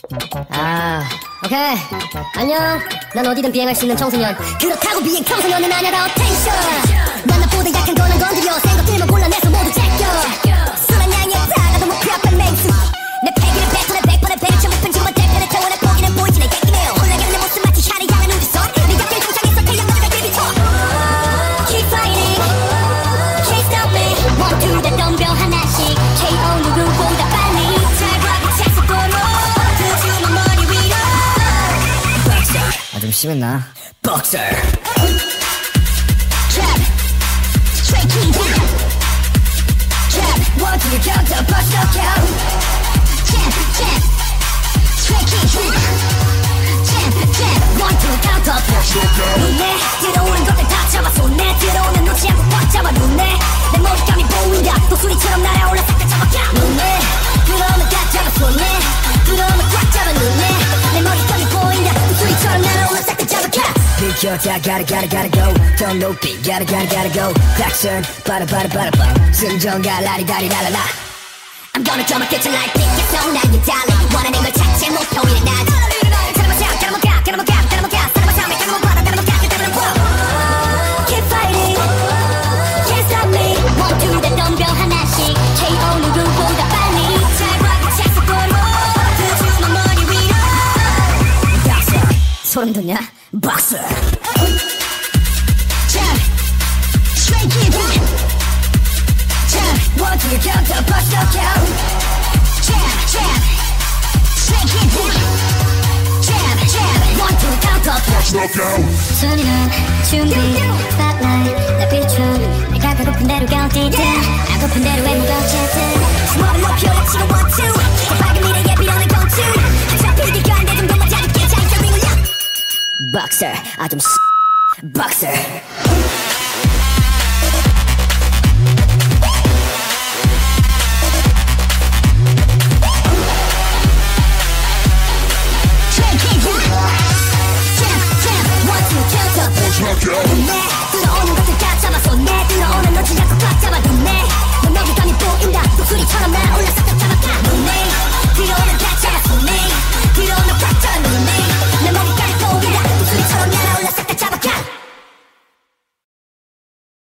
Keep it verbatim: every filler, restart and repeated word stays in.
아, 오케이. 안녕. 난 어디든 비행할 수 있는 청소년. 그렇다고 비행 청소년은 아냐. 더 텐션. 난 나보다 약한 거는 건드려. 생각들만 골라내서 모두 제껴. 술한 양에 다가도 목표 앞에 맹수. 내 패기를 뱉어내 백 번의 배를 쳐먹은 지금은 대편의 태원의 포기는 보이지 내 객기네요. 올라가는 내 모습 마치 하늘 향한 우주선. 네 곁길 등장해서 태양마저가 데뷔쳐. Keep fighting, can't stop me. One, two, 다 덤벼 하나씩. 케이오 누구보다 빨리. 잘과기 착석도로 드주마 머리 위로. 아, 좀 심했나? Boxer. Trap, straight king down. Trap, one, two, count up, bust up, count. Jab, jab, straight king down. Jab, jab, one, two, count up, bust up, count. 눈에 들어오는 것들 다 잡아 손에 들어오는 놓지 않고 꽉 잡아 눈에 내 머리감이 보인다 또 소리처럼 날아올라 싹 다 잡아 count. 눈에 들어오면 다 잡아 손에 들어오면 꽉 잡아 눈에 내 머리감이 보인다 또 소리처럼 날아올라 싹 다 잡아 count. 비켜 다 gotta gotta gotta go 더 높이 gotta gotta gotta go 박선 바라 바라 바라 바 승전가 라리다리 라라라 I'm gonna draw my kitchen like big yes no now you darling 원하는 걸 찾지 목표일은 나지 사람아 자 가라모 가 가라모 가 가라모 가 사람아 자 매 가라모 바다 가라모 가 가라모 가 Keep fighting can't stop me one two 다 덤벼 하나씩 케이오 누구보다 빨리 잘과기 착석도로 드주마 머리 위로 박사 소름 돋냐? Boxer. Jab, straight kick down. Jab, one two count up, bust up count. Jab, jab, straight kick down. Jab, jab, one two count up, bust up count. 소리는 준비, spotlight 나 비춰. 내가 가고픈 대로 count이든 안 고픈 대로 외모가 어쨌든 스몰을 높여 치고 one two. 밝은 미래에 빌어낸 건투. 어차피 이길 거안 돼 좀 더 맞아줄게. Boxer, I don't s- Boxer.